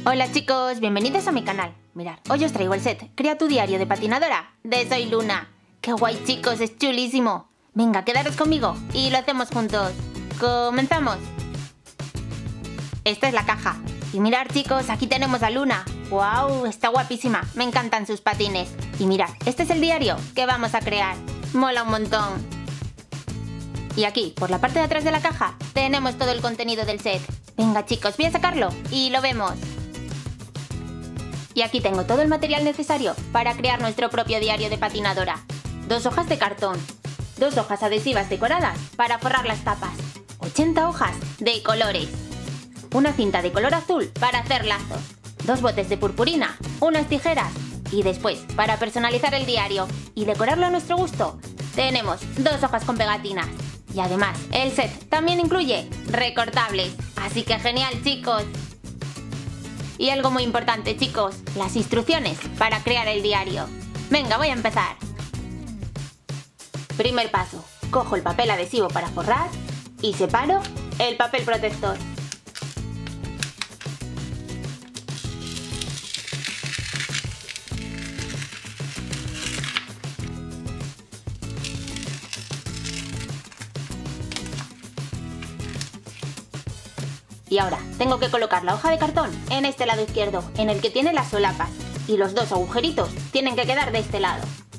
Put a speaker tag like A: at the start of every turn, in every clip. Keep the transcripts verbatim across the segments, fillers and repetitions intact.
A: Hola chicos, bienvenidos a mi canal. Mirad, hoy os traigo el set Crea tu diario de patinadora de Soy Luna. ¡Qué guay chicos! Es chulísimo. Venga, quedaros conmigo y lo hacemos juntos. ¡Comenzamos! Esta es la caja. Y mirad chicos, aquí tenemos a Luna. ¡Wow! Está guapísima. Me encantan sus patines. Y mirad, este es el diario que vamos a crear. Mola un montón. Y aquí, por la parte de atrás de la caja, tenemos todo el contenido del set. Venga chicos, voy a sacarlo y lo vemos. Y aquí tengo todo el material necesario para crear nuestro propio diario de patinadora. Dos hojas de cartón, dos hojas adhesivas decoradas para forrar las tapas, ochenta hojas de colores, una cinta de color azul para hacer lazos, dos botes de purpurina, unas tijeras y después, para personalizar el diario y decorarlo a nuestro gusto, tenemos dos hojas con pegatinas. Y además, el set también incluye recortables, así que genial chicos. Y algo muy importante chicos, las instrucciones para crear el diario. Venga, voy a empezar. Primer paso, cojo el papel adhesivo para forrar y separo el papel protector. Y ahora tengo que colocar la hoja de cartón en este lado izquierdo, en el que tiene las solapas, y los dos agujeritos tienen que quedar de este lado.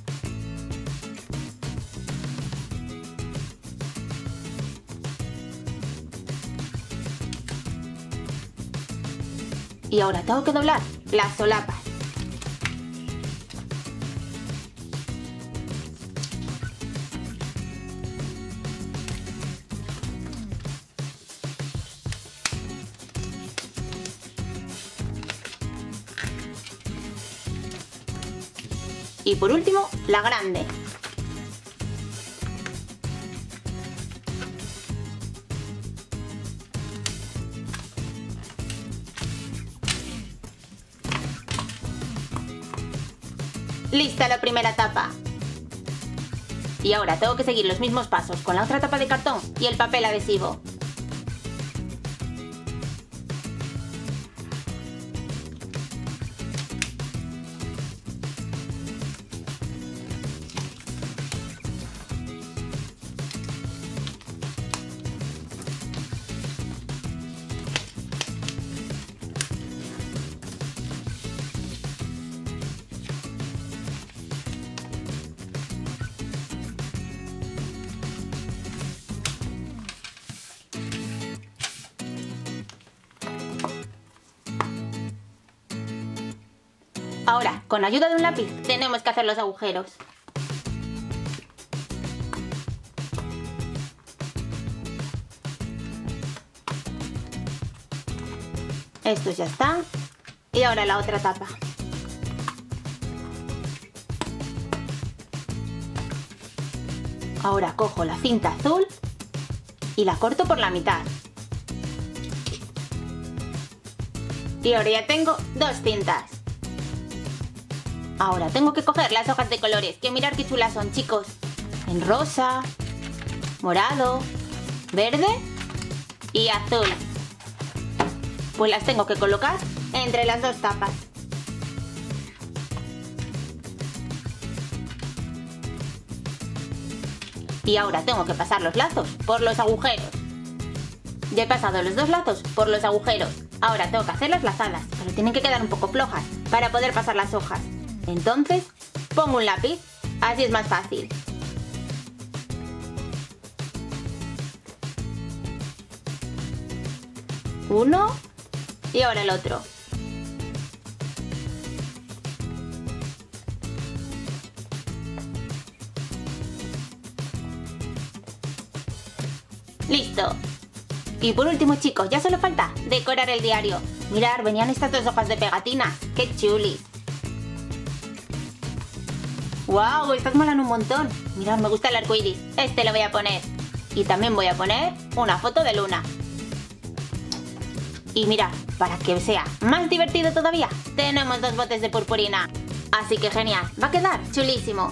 A: Y ahora tengo que doblar las solapas. Y por último, la grande. ¡Lista la primera tapa! Y ahora tengo que seguir los mismos pasos con la otra tapa de cartón y el papel adhesivo. Ahora, con ayuda de un lápiz, tenemos que hacer los agujeros. Estos ya están. Y ahora la otra tapa. Ahora cojo la cinta azul y la corto por la mitad. Y ahora ya tengo dos cintas. Ahora tengo que coger las hojas de colores, que mirad qué chulas son chicos. En rosa, morado, verde y azul. Pues las tengo que colocar entre las dos tapas. Y ahora tengo que pasar los lazos por los agujeros. Ya he pasado los dos lazos por los agujeros. Ahora tengo que hacer las lazadas, pero tienen que quedar un poco flojas para poder pasar las hojas. Entonces, pongo un lápiz, así es más fácil. Uno y ahora el otro. ¡Listo! Y por último chicos, ya solo falta decorar el diario. Mirad, venían estas dos hojas de pegatinas. ¡Qué chulis! ¡Wow! Estas molan un montón. Mirad, me gusta el arco iris. Este lo voy a poner. Y también voy a poner una foto de Luna. Y mirad, para que sea más divertido todavía, tenemos dos botes de purpurina. Así que genial, va a quedar chulísimo.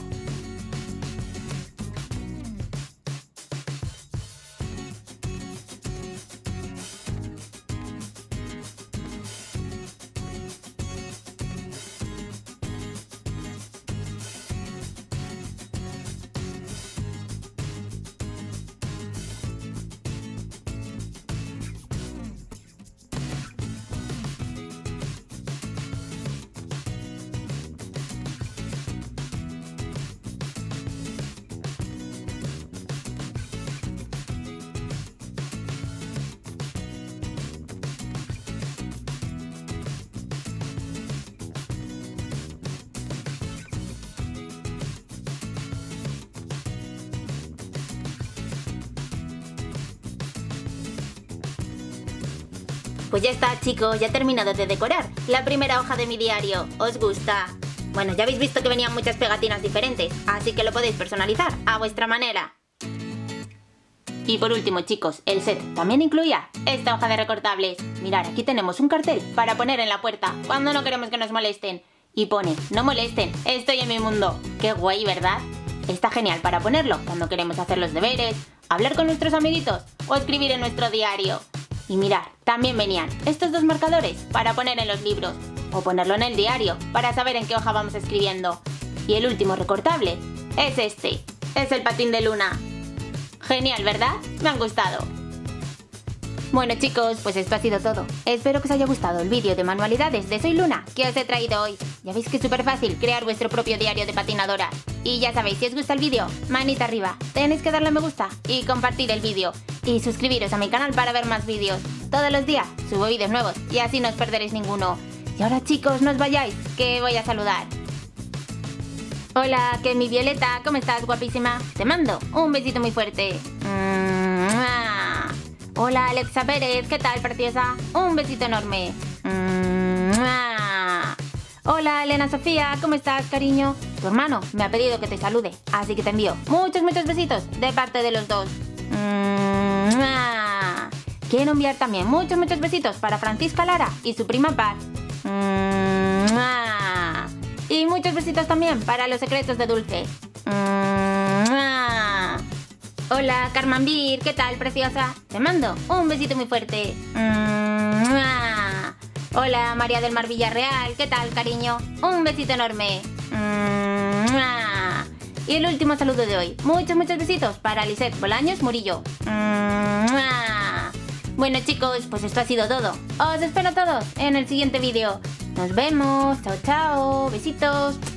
A: Pues ya está, chicos, ya he terminado de decorar la primera hoja de mi diario. ¿Os gusta? Bueno, ya habéis visto que venían muchas pegatinas diferentes, así que lo podéis personalizar a vuestra manera. Y por último, chicos, el set también incluía esta hoja de recortables. Mirad, aquí tenemos un cartel para poner en la puerta cuando no queremos que nos molesten. Y pone, no molesten, estoy en mi mundo. Qué guay, ¿verdad? Está genial para ponerlo cuando queremos hacer los deberes, hablar con nuestros amiguitos o escribir en nuestro diario. Y mirad, también venían estos dos marcadores para poner en los libros o ponerlo en el diario para saber en qué hoja vamos escribiendo. Y el último recortable es este, es el patín de Luna. Genial, ¿verdad? Me han gustado. Bueno, chicos, pues esto ha sido todo. Espero que os haya gustado el vídeo de manualidades de Soy Luna que os he traído hoy. Ya veis que es súper fácil crear vuestro propio diario de patinadora. Y ya sabéis, si os gusta el vídeo, manita arriba, tenéis que darle a me gusta y compartir el vídeo. Y suscribiros a mi canal para ver más vídeos. Todos los días subo vídeos nuevos y así no os perderéis ninguno. Y ahora, chicos, no os vayáis, que voy a saludar. Hola, que mi Violeta, ¿cómo estás, guapísima? Te mando un besito muy fuerte. Hola, Alexa Pérez, ¿qué tal, preciosa? Un besito enorme. Hola, Elena Sofía, ¿cómo estás, cariño? Tu hermano me ha pedido que te salude, así que te envío muchos, muchos besitos de parte de los dos. Quiero enviar también muchos, muchos besitos para Francisca Lara y su prima Paz. Y muchos besitos también para los secretos de Dulce. Hola, Carmen Bir, ¿qué tal, preciosa? Te mando un besito muy fuerte. Hola, María del Mar Villarreal, ¿qué tal, cariño? Un besito enorme. Y el último saludo de hoy. Muchos, muchos besitos para Lisette Bolaños Murillo. Bueno, chicos, pues esto ha sido todo. Os espero a todos en el siguiente vídeo. Nos vemos. Chao, chao. Besitos.